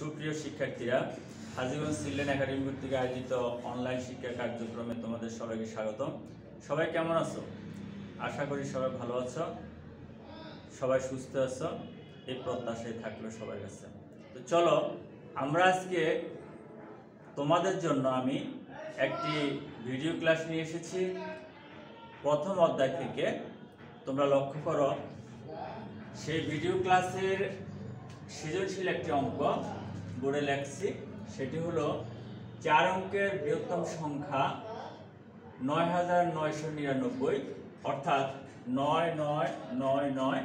সুপ্রিয় শিক্ষার্থীরা, Hajiganj children academy কর্তৃক আয়োজিত অনলাইন শিক্ষা কার্যক্রমে তোমাদের সবাইকে স্বাগতম। সবাই কেমন আছো? আশা করি সবাই ভালো আছো, সবাই সুস্থ আছো, এই প্রত্যাশায় থাকলো সবার কাছে। তো চলো আমরা আজকে তোমাদের জন্য আমি একটি ভিডিও ক্লাস নিয়ে এসেছি। প্রথম অধ্যায় থেকে তোমরা লক্ষ্য করো, সেই ভিডিও ক্লাসের সৃজনশীল একটি অঙ্ক বোর্ডে লেখছি। সেটি হলো 4 অঙ্কের বৃহত্তম সংখ্যা 9999, অর্থাৎ 9999।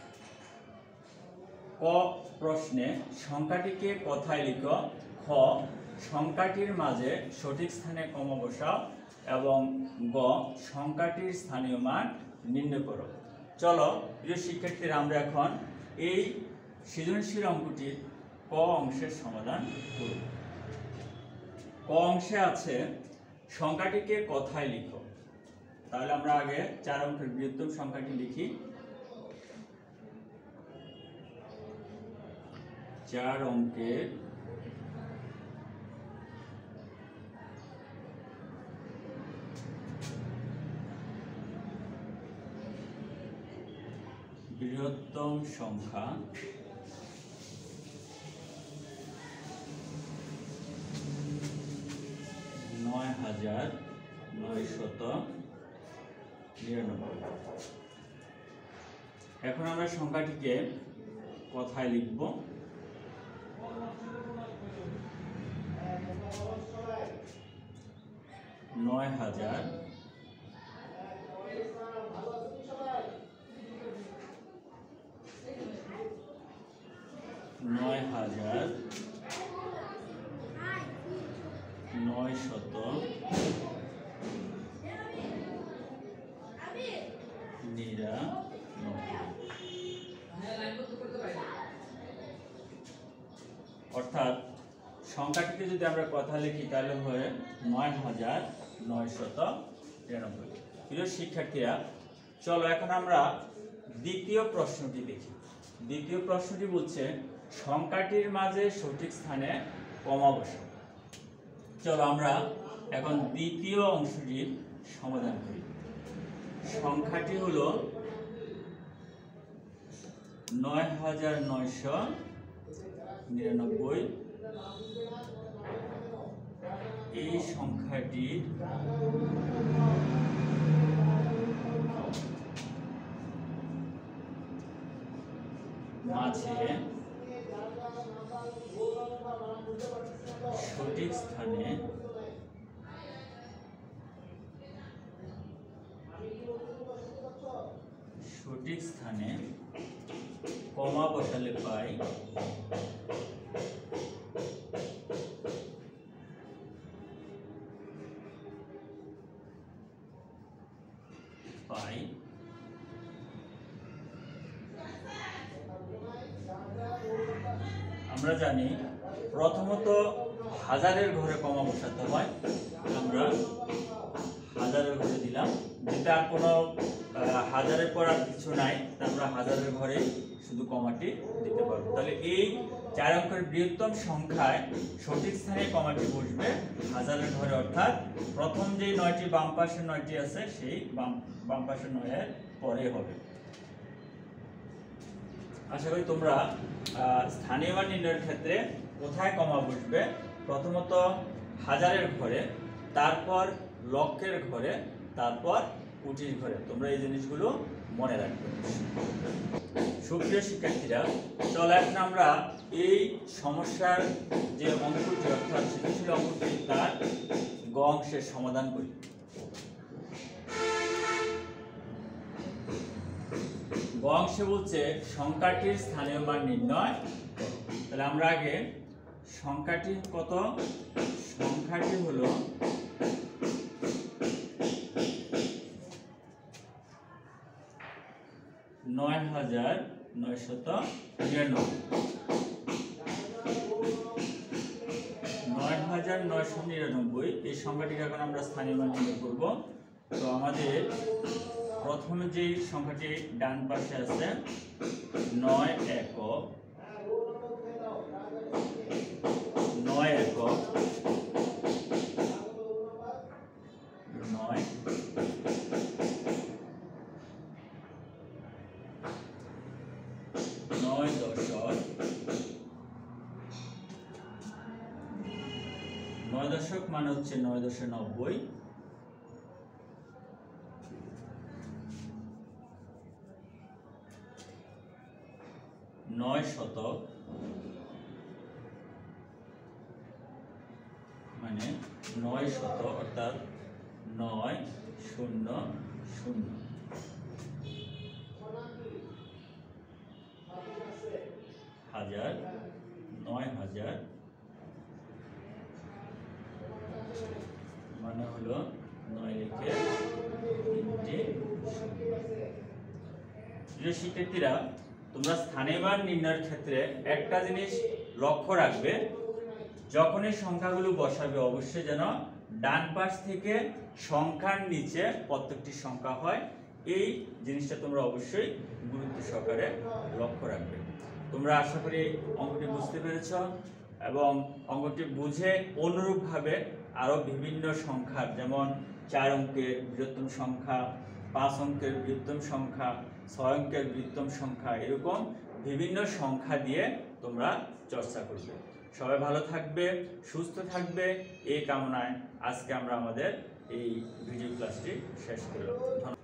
ক প্রশ্নে সংখ্যাটিকে কথায় লিখো। খ সংখ্যাটির মাঝে সঠিক স্থানে কমা বসাও এবং গ সংখ্যাটির স্থানীয় মান নির্ণয় করো। চলো প্রিয় শিক্ষার্থীরা, আমরা এখন এই সৃজনশীল অঙ্কটির ক অংশের সমাধান করব। ক অংশে আছে সংখ্যাটিকে কথায় লিখো। তাহলে আমরা আগে 4 অঙ্কের বৃহত্তম সংখ্যাটি লিখি। 4 অঙ্কের বৃহত্তম সংখ্যা 9999। এখন আমরা সংখ্যাটিকে কথায় লিখব। 9000 অর্থাৎ সংখ্যাটিকে যদি আমরা কথা লিখি তাহলে হয় 9999। প্রিয় শিক্ষার্থীরা, চলো এখন আমরা দ্বিতীয় প্রশ্নটি দেখি। দ্বিতীয় প্রশ্নটি বলছে সংখ্যাটির মাঝে সঠিক স্থানে কমা বসাও। চলো আমরা এখন দ্বিতীয় অংশটির সমাধান করি। সংখ্যাটি হলো 9999। এই সংখ্যাটির মাঝে সঠিক স্থানে কমা বসালে পাই আমরা জানি প্রথমত হাজারের ঘরে কমা বসাতে হয়। আমরা হাজারের ঘরে দিলাম, যেটা আর কোনো হাজারের পর আর কিছু নাই, আমরা হাজারের ঘরে শুধু কমাটি দিতে পারবো। তাহলে এই 4 অঙ্কের বৃহত্তম সংখ্যায় সঠিক স্থানে কমাটি বসবে হাজারের ঘরে, অর্থাৎ প্রথম যে 9টি বাম পাশের 9টি আছে সেই বাম পাশের 9-এর পরে হবে। আশা করি তোমরা স্থানীয় মান নির্ণয়ের ক্ষেত্রে কোথায় কমা বসবে, প্রথমত হাজারের ঘরে, তারপর লক্ষের ঘরে, তারপর কোটির ঘরে, তোমরা এই জিনিসগুলো মনে রাখবে। সুপ্রিয় শিক্ষার্থীরা, চলো এখন আমরা এই সমস্যার যে অঙ্কটি অর্থাৎ সৃজনশীল অঙ্কটি তার গ অংশের সমাধান করি। গ অংশে বলছে সংখ্যাটির স্থানীয় মান নির্ণয়। তাহলে আমরা আগে সংখ্যাটি কত, সংখ্যাটি হলো 9999। 9999 এই সংখ্যাটিকে এখন আমরা স্থানীয় মান নির্ণয় করব। তো আমাদের প্রথমে যে সংখ্যাটি ডান পাশে আছে 9 একক 9 দশক মানে হচ্ছে 9.90, 9 শতক মানে 9 শতক অর্থাৎ 900, হাজার, 9000 মানে হলো 9 লিখে 3টি শূন্য। প্রিয় শিক্ষার্থীরা, তোমরা স্থানীয় মান নির্ণয়ের ক্ষেত্রে একটা জিনিস লক্ষ্য রাখবে, যখনই সংখ্যাগুলো বসাবে অবশ্যই যেন ডান পাশ থেকে সংখ্যার নিচে প্রত্যেকটি সংখ্যা হয়। এই জিনিসটা তোমরা অবশ্যই গুরুত্ব সহকারে লক্ষ্য রাখবে। তোমরা আশা করি অঙ্কটি বুঝতে পেরেছ এবং অঙ্কটি বুঝে অনুরূপভাবে আরও বিভিন্ন সংখ্যার, যেমন 4 অঙ্কের বৃহত্তম সংখ্যা, 5 অঙ্কের বৃহত্তম সংখ্যা, 6 অঙ্কের বৃহত্তম সংখ্যা, এরকম বিভিন্ন সংখ্যা দিয়ে তোমরা চর্চা করবে। সবাই ভালো থাকবে, সুস্থ থাকবে, এই কামনায় আজকে আমরা আমাদের এই ভিডিও ক্লাসটি শেষ করলাম। ধন্যবাদ।